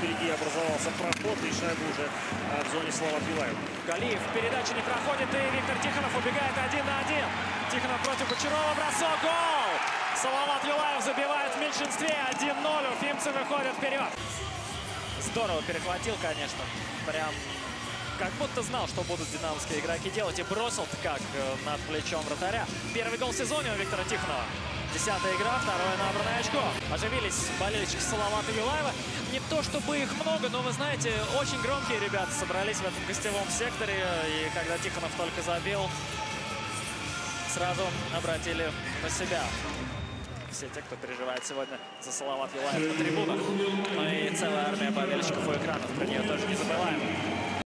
впереди образовался проход, и шайба уже в зоне Салават Юлаева. Галиев передачи не проходит, и Виктор Тихонов убегает 1 на 1. Тихонов против Бочарова, бросок, гол! Салават Юлаев забивает в меньшинстве 1-0. Уфимцы выходят вперед. Здорово перехватил, конечно. Прям как будто знал, что будут динамовские игроки делать. И бросил-то как над плечом вратаря. Первый гол в сезоне у Виктора Тихонова. 10-я игра, второе набранное очко. Оживились болельщики Салавата Юлаева. Не то чтобы их много, но вы знаете, очень громкие ребята собрались в этом гостевом секторе. И когда Тихонов только забил, сразу обратили на себя все те, кто переживает сегодня за Салават Юлаев на трибунах. Ну и целая армия болельщиков у экранов, про нее тоже не забываем.